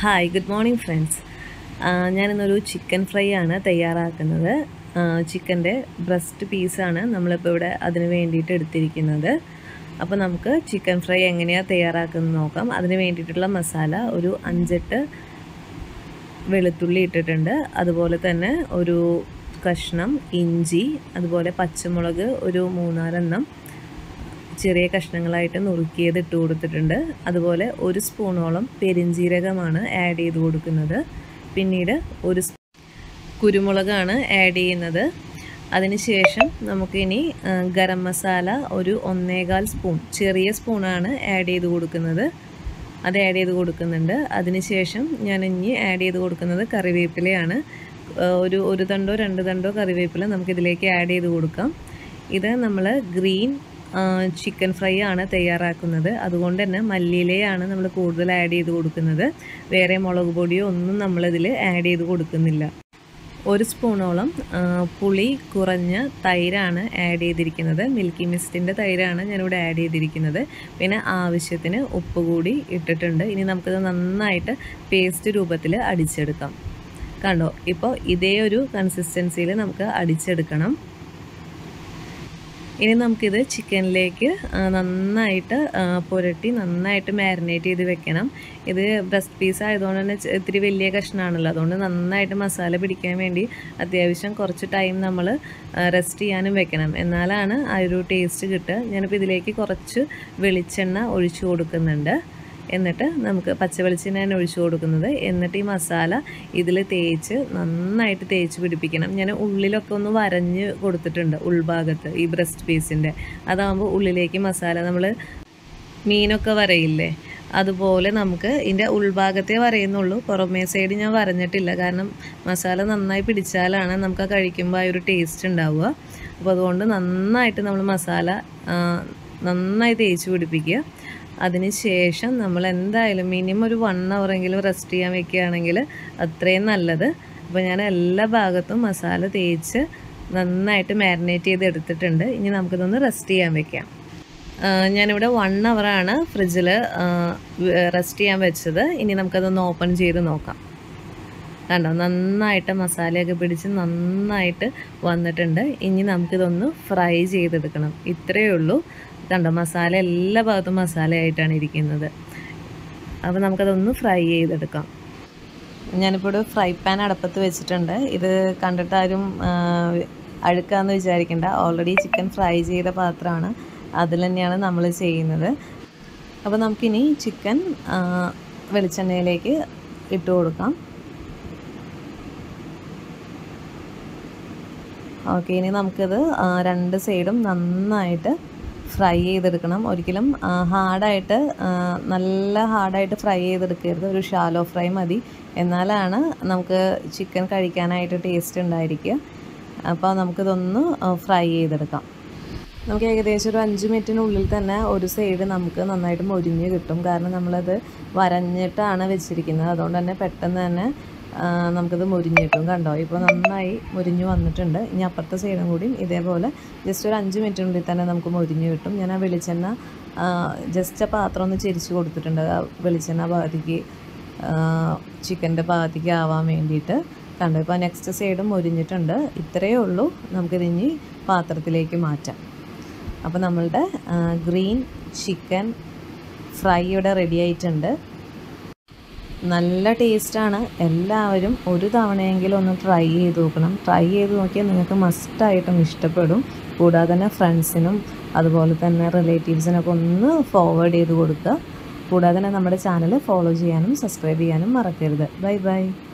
Hi good morning friends. ഞാനിന്നൊരു chicken fry ആണ് തയ്യാറാക്കുന്നത്. ചിക്കൻ്റെ ബ്രസ്റ്റ് പീസാണ് നമ്മളിപ്പോൾ ഇവിടെ അതിന് വേണ്ടിയിട്ട് എടുത്തിരിക്കുന്നത്. അപ്പോൾ നമുക്ക് ചിക്കൻ ഫ്രൈ എങ്ങനെയാണ് തയ്യാറാക്കുന്നത് നോക്കാം. അതിന് വേണ്ടിയിട്ടുള്ള മസാല ഒരു 5-8 വെളുത്തുള്ളി ഇട്ടിട്ടുണ്ട്. അതുപോലെ തന്നെ ഒരു കഷ്ണം ഇഞ്ചി, അതുപോലെ പച്ചമുളക് ഒരു 3-4 എണ്ണം ചെറിയ കഷ്ണങ്ങളായിട്ട് നുറുക്കിയത് ഇട്ട് കൊടുത്തിട്ടുണ്ട്. അതുപോലെ 1 സ്പൂണോളം പെരിഞ്ജീരകമാണ് ആഡ് ചെയ്ത് കൊടുക്കുന്നത്. പിന്നീട് 1 കുരുമുളകാണ് ആഡ് ചെയ്യുന്നത്. അതിനുശേഷം നമുക്കിനി ഗരം മസാല ഒരു 1.25 സ്പൂൺ, ചെറിയ സ്പൂണാണ് ആഡ് ചെയ്ത് കൊടുക്കുന്നത്. അത് ആഡ് ചെയ്ത് കൊടുക്കുന്നുണ്ട്. അതിനുശേഷം ഞാൻ ഇനി ആഡ് ചെയ്ത് കൊടുക്കുന്നത് കറിവേപ്പിലയാണ്. ഒരു തണ്ടോ 2 തണ്ടോ കറിവേപ്പില നമുക്കിതിലേക്ക് ആഡ് ചെയ്ത് കൊടുക്കാം. ഇത് നമ്മൾ ഗ്രീൻ ചിക്കൻ ഫ്രൈ ആണ് തയ്യാറാക്കുന്നത്. അതുകൊണ്ട് തന്നെ മല്ലിയിലയാണ് നമ്മൾ കൂടുതൽ ആഡ് ചെയ്ത് കൊടുക്കുന്നത്. വേറെ മുളക് പൊടിയോ ഒന്നും നമ്മളിതിൽ ആഡ് ചെയ്ത് കൊടുക്കുന്നില്ല. 1 സ്പൂണോളം പുളി കുറഞ്ഞ തൈരാണ് ആഡ് ചെയ്തിരിക്കുന്നത്. മിൽക്കി മിസ്റ്റിൻ്റെ തൈരാണ് ഞാനിവിടെ ആഡ് ചെയ്തിരിക്കുന്നത്. പിന്നെ ആവശ്യത്തിന് ഉപ്പ് കൂടി ഇട്ടിട്ടുണ്ട്. ഇനി നമുക്കിത് നന്നായിട്ട് പേസ്റ്റ് രൂപത്തിൽ അടിച്ചെടുക്കാം. കണ്ടോ, ഇപ്പോൾ ഇതേ ഒരു കൺസിസ്റ്റൻസിയിൽ നമുക്ക് അടിച്ചെടുക്കണം. ഇനി നമുക്കിത് ചിക്കനിലേക്ക് നന്നായിട്ട് പുരട്ടി നന്നായിട്ട് മാരിനേറ്റ് ചെയ്ത് വെക്കണം. ഇത് ബ്രസ്റ്റ് പീസ് ആയതുകൊണ്ട് തന്നെ ഇത്തിരി വലിയ കഷ്ണമാണല്ലോ. അതുകൊണ്ട് നന്നായിട്ട് മസാല പിടിക്കാൻ വേണ്ടി അത്യാവശ്യം കുറച്ച് ടൈം നമ്മൾ റെസ്റ്റ് ചെയ്യാനും വെക്കണം. എന്നാലാണ് ആ ഒരു ടേസ്റ്റ് കിട്ടുക. ഞാനിപ്പോൾ ഇതിലേക്ക് കുറച്ച് വെളിച്ചെണ്ണ ഒഴിച്ചു കൊടുക്കുന്നുണ്ട്. എന്നിട്ട് നമുക്ക് പച്ച വെളിച്ചെണ്ണയാണ് ഒഴിച്ചു കൊടുക്കുന്നത്. എന്നിട്ട് ഈ മസാല ഇതിൽ നന്നായിട്ട് തേച്ച് പിടിപ്പിക്കണം. ഞാൻ ഉള്ളിലൊക്കെ ഒന്ന് വരഞ്ഞ് കൊടുത്തിട്ടുണ്ട്, ഉൾഭാഗത്ത് ഈ ബ്രസ്റ്റ് പീസിൻ്റെ. അതാകുമ്പോൾ ഉള്ളിലേക്ക് മസാല നമ്മൾ മീനൊക്കെ വരയില്ലേ, അതുപോലെ നമുക്ക് ഇതിൻ്റെ ഉൾഭാഗത്തേ വരയുന്നുള്ളൂ. പുറമേ സൈഡ് ഞാൻ വരഞ്ഞിട്ടില്ല. കാരണം മസാല നന്നായി പിടിച്ചാലാണ് നമുക്ക് കഴിക്കുമ്പോൾ ആ ഒരു ടേസ്റ്റ് ഉണ്ടാവുക. അപ്പോൾ അതുകൊണ്ട് നന്നായിട്ട് നമ്മൾ മസാല നന്നായി തേച്ച് പിടിപ്പിക്കുക. അതിന് ശേഷം നമ്മൾ എന്തായാലും മിനിമം ഒരു 1 ഹവറെങ്കിലും റെസ്റ്റ് ചെയ്യാൻ വെക്കുകയാണെങ്കിൽ അത്രയും നല്ലത്. അപ്പോൾ ഞാൻ എല്ലാ ഭാഗത്തും മസാല തേച്ച് നന്നായിട്ട് മാരിനേറ്റ് ചെയ്ത് എടുത്തിട്ടുണ്ട്. ഇനി നമുക്കിതൊന്ന് റെസ്റ്റ് ചെയ്യാൻ വെക്കാം. ഞാനിവിടെ 1 ഹവറാണ് ഫ്രിഡ്ജിൽ റെസ്റ്റ് ചെയ്യാൻ വെച്ചത്. ഇനി നമുക്കതൊന്ന് ഓപ്പൺ ചെയ്ത് നോക്കാം. കണ്ടോ, നന്നായിട്ട് മസാലയൊക്കെ പിടിച്ച് നന്നായിട്ട് വന്നിട്ടുണ്ട്. ഇനി നമുക്കിതൊന്ന് ഫ്രൈ ചെയ്തെടുക്കണം. ഇത്രയേ ഉള്ളൂ. കണ്ടോ, മസാല എല്ലാ ഭാഗത്തും മസാലയായിട്ടാണ് ഇരിക്കുന്നത്. അപ്പോൾ നമുക്കതൊന്ന് ഫ്രൈ ചെയ്തെടുക്കാം. ഞാനിപ്പോൾ ഒരു ഫ്രൈ പാൻ അടുപ്പത്ത് വെച്ചിട്ടുണ്ട്. ഇത് കണ്ടിട്ട് ആരും അഴുക്കാന്ന് വിചാരിക്കേണ്ട. ഓൾറെഡി ചിക്കൻ ഫ്രൈ ചെയ്ത പാത്രമാണ്. അതിൽ തന്നെയാണ് നമ്മൾ ചെയ്യുന്നത്. അപ്പോൾ നമുക്കിനി ചിക്കൻ വെളിച്ചെണ്ണയിലേക്ക് ഇട്ട് കൊടുക്കാം. ഓക്കെ, ഇനി നമുക്കിത് 2 സൈഡും നന്നായിട്ട് ഫ്രൈ ചെയ്തെടുക്കണം. ഒരിക്കലും നല്ല ഹാർഡായിട്ട് ഫ്രൈ ചെയ്തെടുക്കരുത്. ഒരു ഷാലോ ഫ്രൈ മതി. എന്നാലാണ് നമുക്ക് ചിക്കൻ കഴിക്കാനായിട്ട് ടേസ്റ്റ് ഉണ്ടായിരിക്കുക. അപ്പോൾ നമുക്കിതൊന്ന് ഫ്രൈ ചെയ്തെടുക്കാം. നമുക്ക് ഏകദേശം ഒരു 5 മിനിറ്റിനുള്ളിൽ തന്നെ ഒരു സൈഡ് നമുക്ക് നന്നായിട്ട് മൊരിഞ്ഞ് കിട്ടും. കാരണം നമ്മളത് വരഞ്ഞിട്ടാണ് വെച്ചിരിക്കുന്നത്. അതുകൊണ്ട് തന്നെ പെട്ടെന്ന് തന്നെ നമുക്കത് മൊരിഞ്ഞ് കിട്ടും. കണ്ടോ, ഇപ്പോൾ നന്നായി മൊരിഞ്ഞ് വന്നിട്ടുണ്ട്. ഇനി അപ്പുറത്തെ സൈഡും കൂടി ഇതേപോലെ ജസ്റ്റ് ഒരു 5 മിനിറ്റിനുള്ളിൽ തന്നെ നമുക്ക് മൊരിഞ്ഞ് കിട്ടും. ഞാൻ ആ വെളിച്ചെണ്ണ ജസ്റ്റ് ആ പാത്രം ഒന്ന് ചെരിച്ച് കൊടുത്തിട്ടുണ്ട്. ആ വെളിച്ചെണ്ണ ഭാഗത്തേക്ക് ചിക്കൻ്റെ ഭാഗത്തേക്ക് ആവാൻ വേണ്ടിയിട്ട്. കണ്ടോ, ഇപ്പോൾ നെക്സ്റ്റ് സൈഡും മൊരിഞ്ഞിട്ടുണ്ട്. ഇത്രയേ ഉള്ളൂ. നമുക്കിതിനി പാത്രത്തിലേക്ക് മാറ്റാം. അപ്പോൾ നമ്മളുടെ ഗ്രീൻ ചിക്കൻ ഫ്രൈ ഇവിടെ റെഡി ആയിട്ടുണ്ട്. നല്ല ടേസ്റ്റാണ്. എല്ലാവരും ഒരു തവണയെങ്കിലും ഒന്ന് ട്രൈ ചെയ്ത് നോക്കണം. ട്രൈ ചെയ്ത് നോക്കിയാൽ നിങ്ങൾക്ക് മസ്റ്റായിട്ടും ഇഷ്ടപ്പെടും. കൂടാതെ തന്നെ ഫ്രണ്ട്സിനും അതുപോലെ തന്നെ റിലേറ്റീവ്സിനൊക്കെ ഒന്ന് ഫോർവേഡ് ചെയ്ത് കൊടുക്കുക. കൂടാതെ തന്നെ നമ്മുടെ ചാനൽ ഫോളോ ചെയ്യാനും സബ്സ്ക്രൈബ് ചെയ്യാനും മറക്കരുത്. Bye by.